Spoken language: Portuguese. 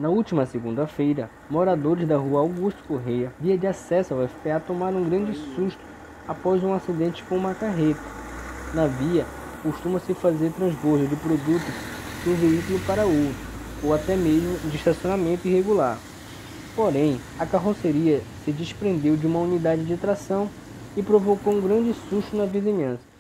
Na última segunda-feira, moradores da rua Augusto Correia, via de acesso ao FPA, tomaram um grande susto após um acidente com uma carreta. Na via, costuma-se fazer transbordo de produtos de um veículo para outro, ou até mesmo de estacionamento irregular. Porém, a carroceria se desprendeu de uma unidade de tração e provocou um grande susto na vizinhança.